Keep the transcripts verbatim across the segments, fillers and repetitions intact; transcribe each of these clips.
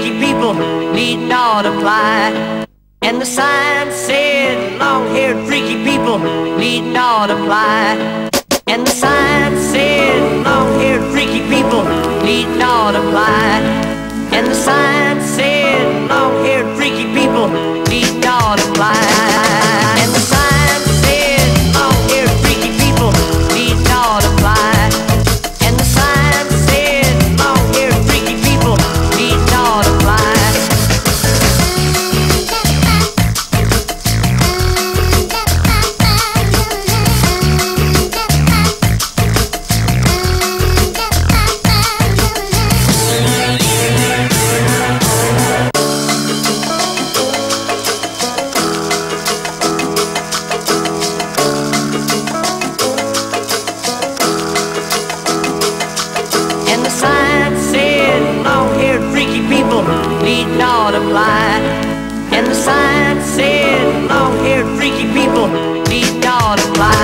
freaky people need not apply. And the sign said long-haired freaky people need not apply. And the sign said long-haired freaky people need not apply. And the sign said long-haired freaky people need not apply. And the sign said long-haired freaky people need not apply. And the sign said long-haired freaky people need not apply. Need not apply. And the sign said long-haired freaky people need not apply.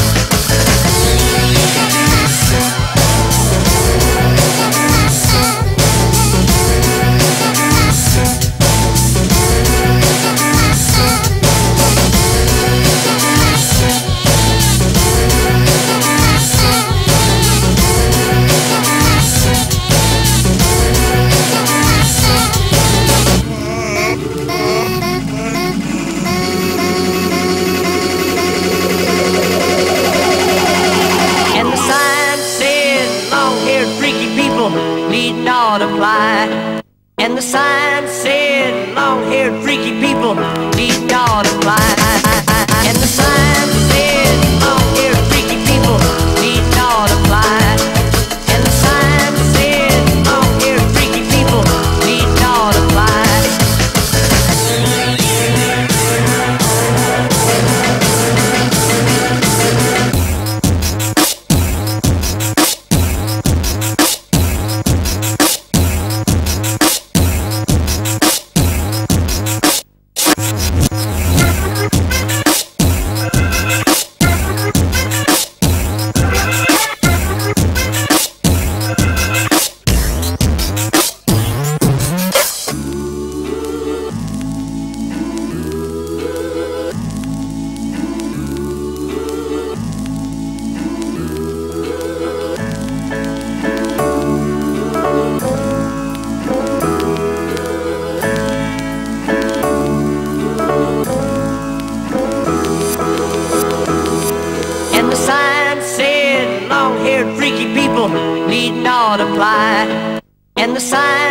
Need not apply. And the sign said long-haired freaky people need not apply. And the sign said long-haired freaky people need not apply. And the sign said long-haired freaky people need not apply. Freaky people need not apply. And the sign